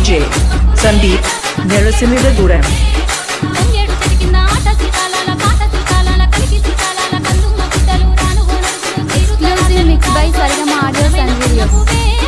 DJ Sandeep Nerasimidagudem. Exclusive mix by Sarigama Audios and Videos.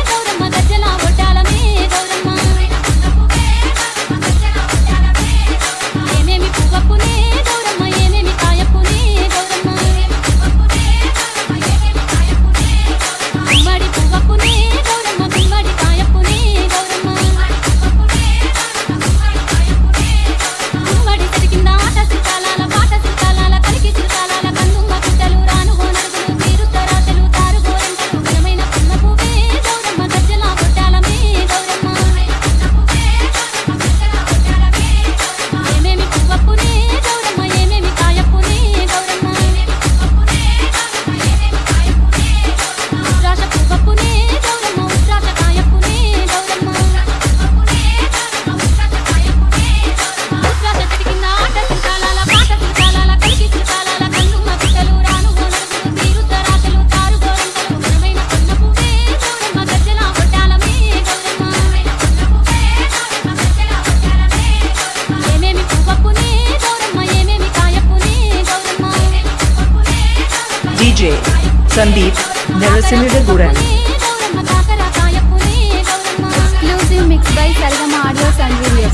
DJ Sandeep Nerasimidagudem. Exclusive mix by Sarigama Audios and Videos.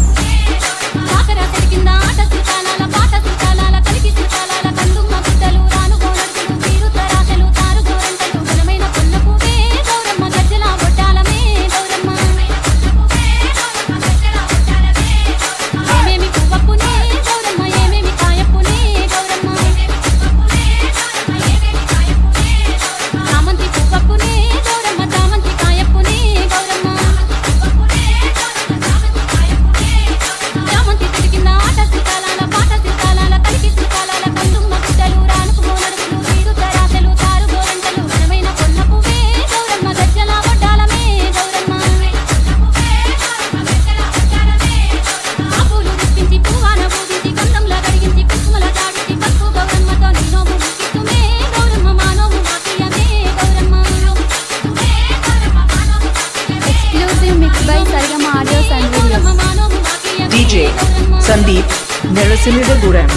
DJ Sandeep Nerasimidagudem.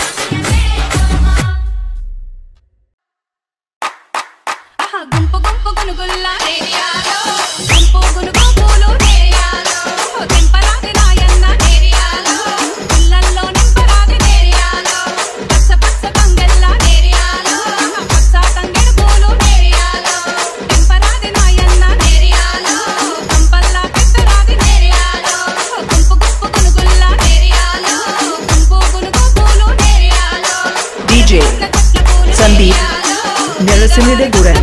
DJ Sandeep Nerasimidagudem.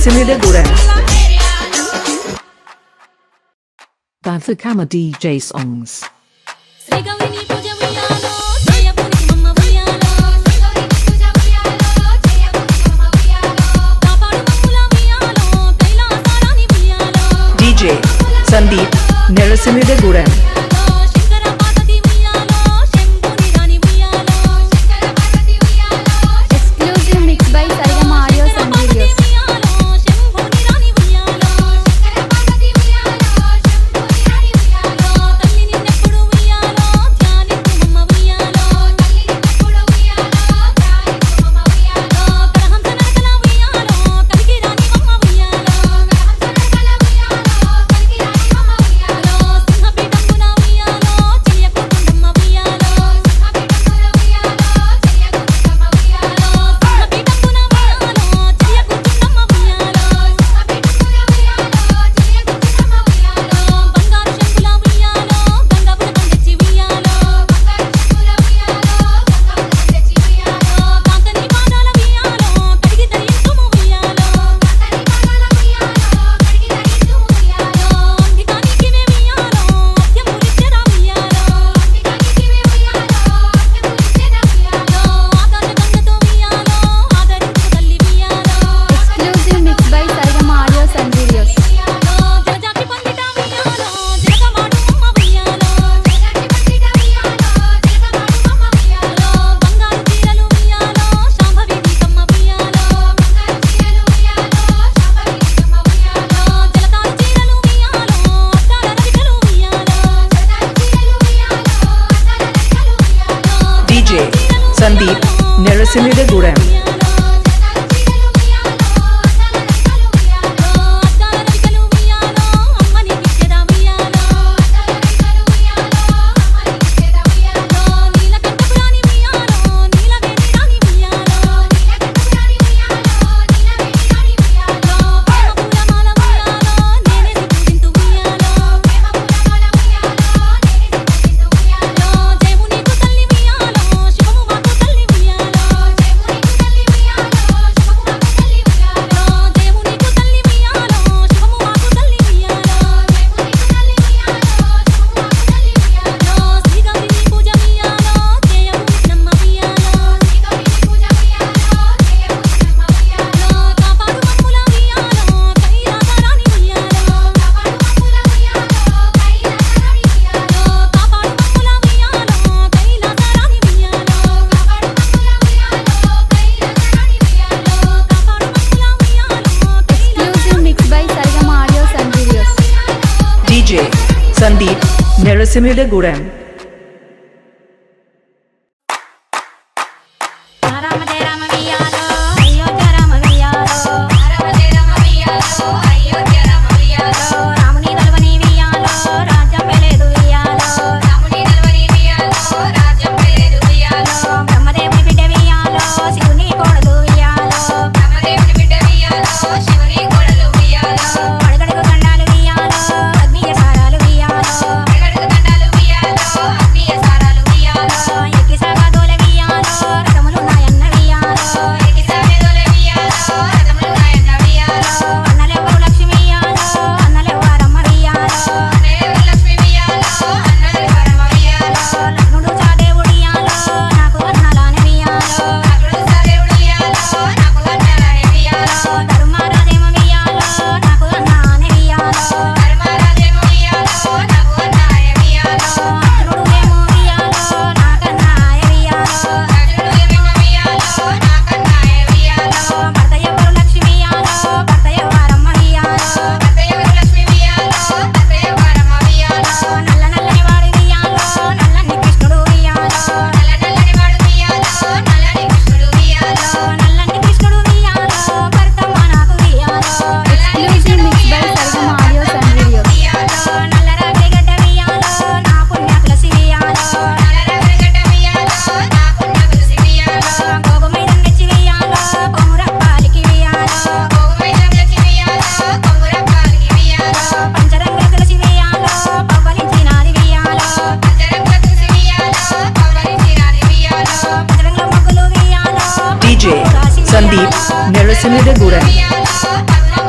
Nerasimidegurem. Bafakama DJ songs. DJ Sandeep Nerasimidegurem. Exclusive mix by Sarigama Audios and Videos. DJ Sandeep Nerasimidegurem. DJ Sandeep Nerasimidegurem. DJ Sandeep Nerasimidegurem.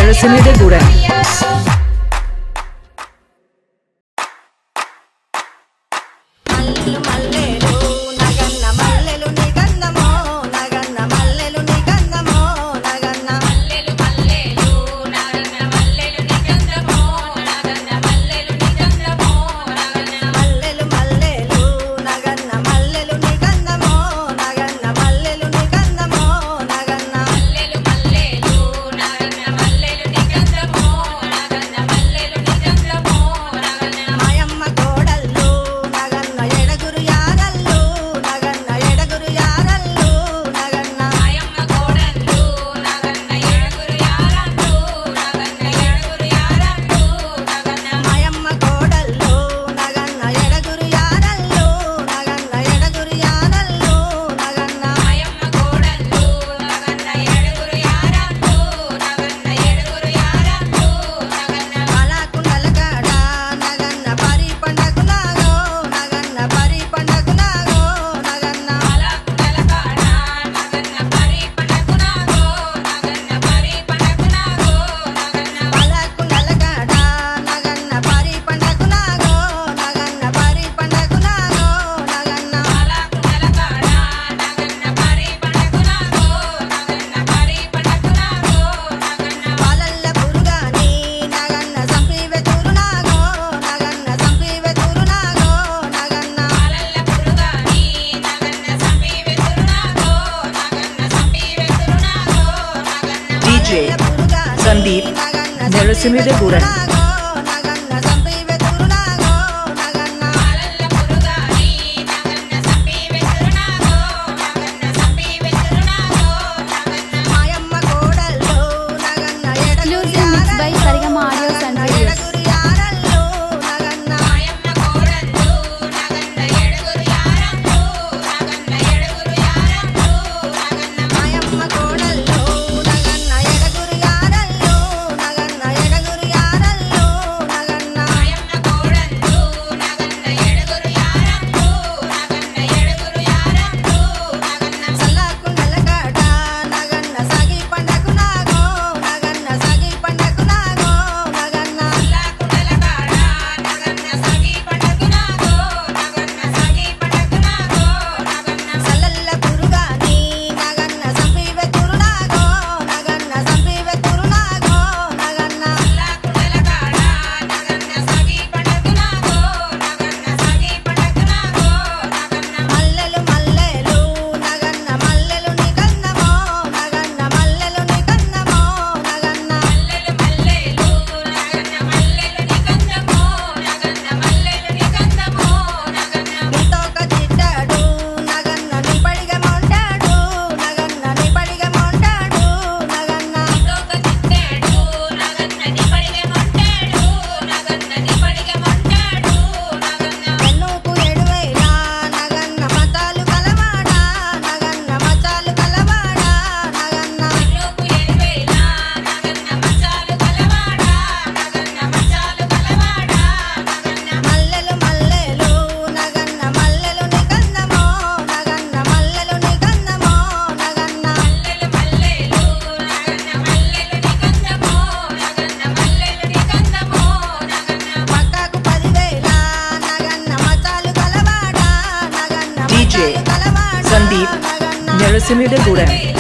Narasimhadegudem. DJ Sandeep Narasimhadegudem. Exclusive mix by Sarigama Audios and Videos. DJ Sandeep Narasimhadegudem.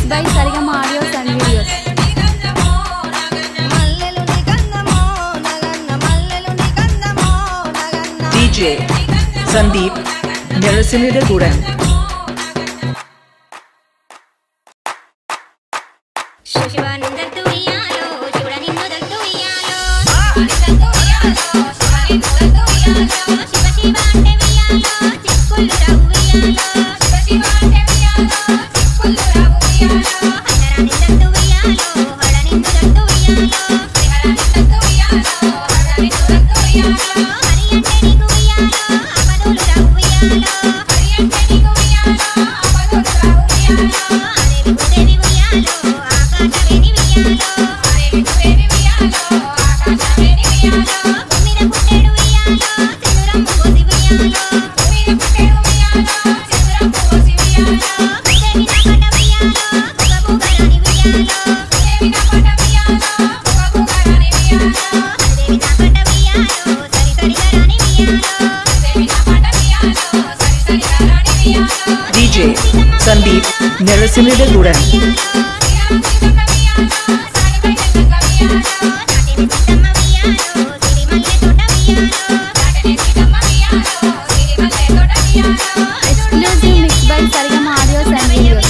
by Sarigama Audios and Videos. DJ Sandeep Narasimhagoodan. DJ Sandeep Narasimhagoodan. Exclusive mix by Sarigama Audios and Videos.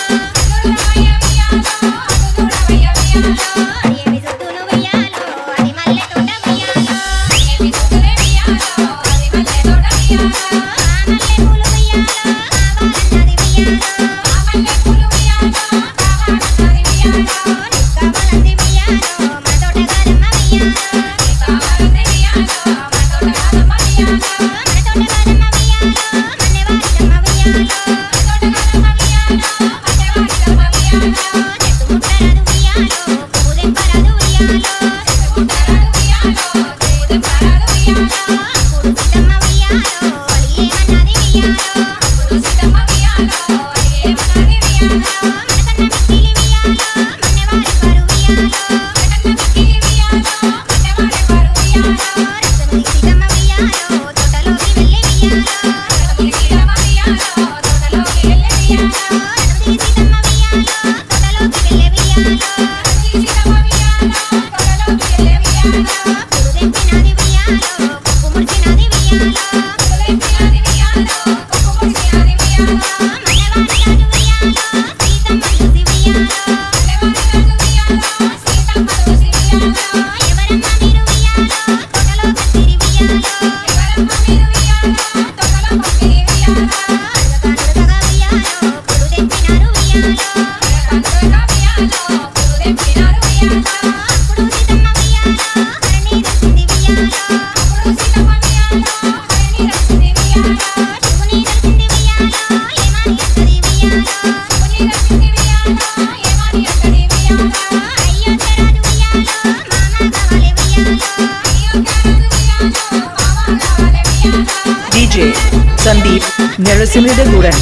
DJ Sandeep Narasimhagoodan.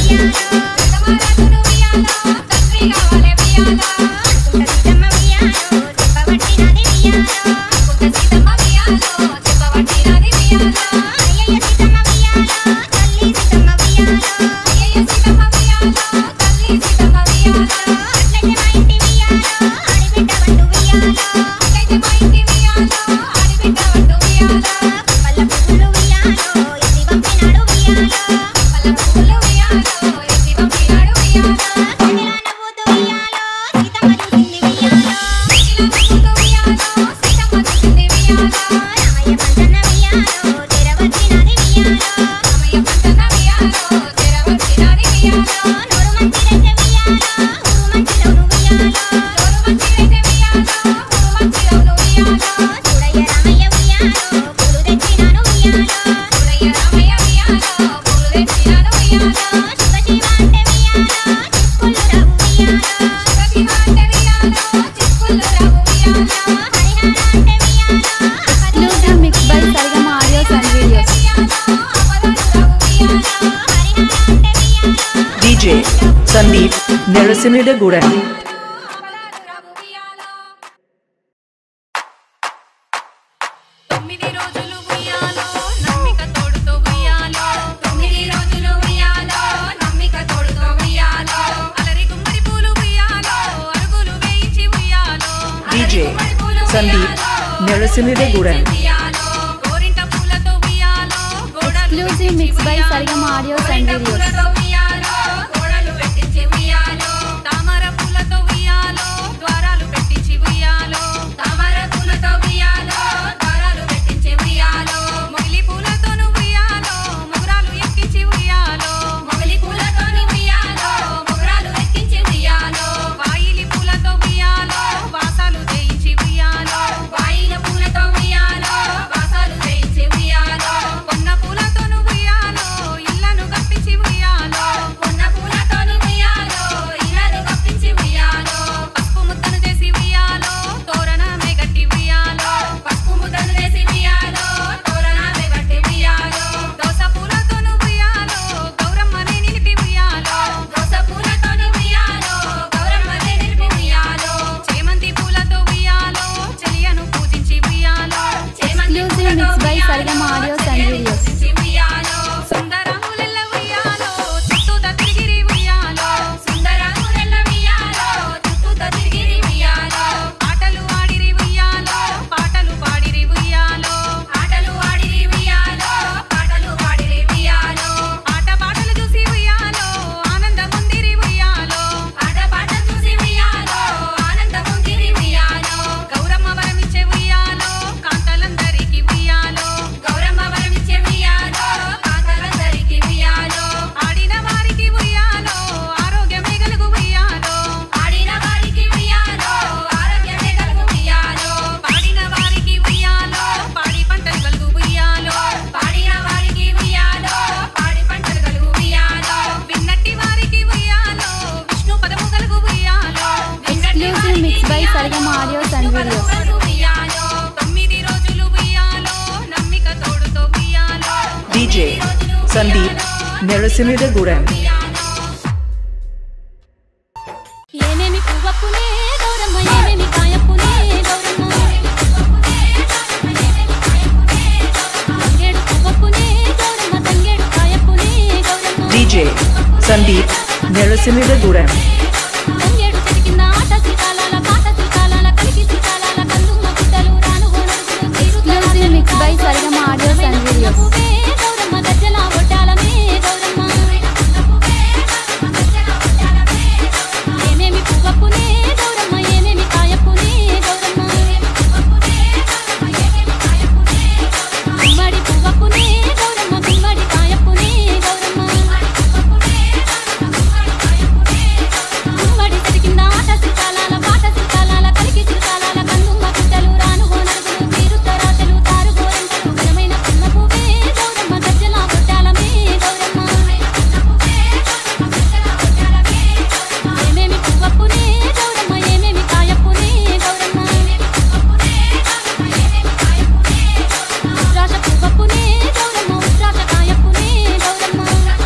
Exclusive mix by Sarigama Audios and Videos. DJ Sandeep Narasimhagoodan. అలరి గుమ్మడి పూలు ఉయ్యాలో Sandeep నరసింహులగూడెం Exclusive mix by Sarigama Audios and Videos. Mix by Sarigama Audios and Videos. Mix by Sarigama Audios and Videos. DJ Sandeep నరసింహులగూడెం ఏనేమి పువ్వప్పునే గౌరమ్మ ఏనేమి కాయప్పునే గౌరమ్మ తంగేడు పువ్వప్పునే గౌరమ్మ తంగేడు కాయప్పునే Gauramma DJ Sandeep నరసింహులగూడెం తంగేడు చెరికిన ఆట శ్రీకాలాల పాట శ్రీకాలాల కలికి శ్రీకాలాల కందుమ్మ గుట్టలు రాను గోనడుగులు తీరు mix by Sarigama Audios and Videos. Gouramma గజ్జల ఒట్టాలమే గౌరమ్మ ఏనేమి పువ్వప్పునే గౌరమ్మ ఏనేమి కాయప్పునే గౌరమ్మ గుమ్మడి పువ్వప్పునే గౌరమ్మ గుమ్మడి కాయప్పునే గౌరమ్మ గుమ్మడి చెరికింద ఆట శ్రీకాలాల పాట శ్రీకాలాల కలికి శ్రీకాలాల కందుమ్మ గుట్టలు రాను గోనడుగులు తీరు తరాసలు తారు గోరంటలు ఘనమైన పున్న పువ్వే గౌరమ్మ గజ్జల ఒట్టాలమే గౌరమ్మ ఏమేమి పువ్వప్పునే గౌరమ్మ ఏమేమి కాయప్పునే గౌరమ్మ ఉత్రాశ పువ్వప్పునే గౌరమ్మ ఉత్రాశ కాయప్పునే గౌరమ్మ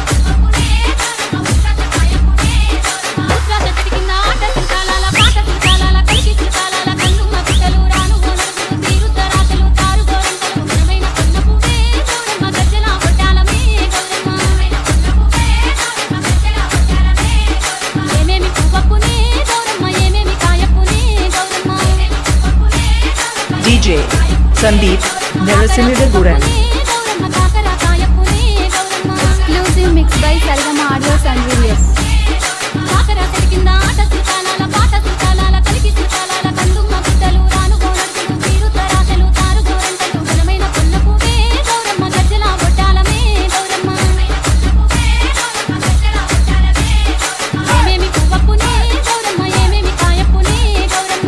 ఉత్రాశ చెరికిన ఆట శ్రీకాలాల పాట శ్రీకాలాల కలికి శ్రీకాలాల కందుమ్మ గుట్టలు రాను గోనడుగులు తీరు తరాసలు తారు గోరంటలు ఘనమైన పున్న పువ్వే గౌరమ్మ గజ్జల ఒట్టాలమే గౌరమ్మ ఏమేమి పువ్వప్పునే గౌరమ్మ ఏమేమి కాయప్పునే గౌరమ్మ DJ సందీప్ నరసింహులగూడెం గౌరమ్మ కాకర కాయప్పునే Gouramma exclusive mix by Sarigama Audios and Videos. కాకర చెరికింద ఆట శ్రీకాలాల పాట శ్రీకాలాల కలికి శ్రీకాలాల కందుమ్మ గుట్టలు రాను గోనడుగులు తీరు తరాసలు తారు గోరంటలు ఘనమైన పున్న పువ్వే గౌరమ్మ గజ్జల ఒట్టాలమే గౌరమ్మ ఏమేమి పువ్వప్పునే గౌరమ్మ ఏమేమి కాయప్పునే గౌరమ్మ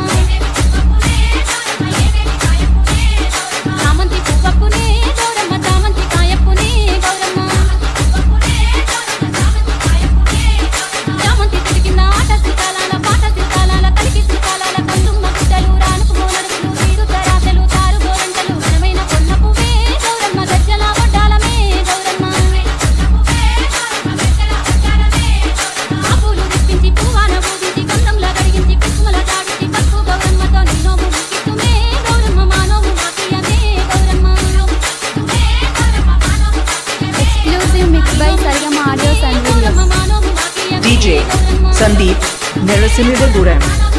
చామంతి పువ్వప్పునే గౌరమ్మ చామంతి కాయప్పునే గౌరమ్మ చామంతి చెరికింద ఆట శ్రీకాలాల పాట శ్రీకాలాల కలికి శ్రీకాలాల కందుమ్మ గుట్టలు రానుకు గోనడుగులు తీరు తరాసలు తారు గోరంటలు ఘనమైన పున్న పువ్వే గౌరమ్మ గజ్జల ఒట్టాలమే గౌరమ్మ ఆకులు రిప్పించి పువ్వాన ఊదించి గంధంలా కడిగించి కుసుమల జాడించి పసుపు గౌరమ్మతో నిన్నోము ముక్కితుమే గౌరమ్మ మానోము వాకియనే Gouramma exclusive mix by Sarigama Audios and Videos. DJ Sandeep నరసింహులగూడెం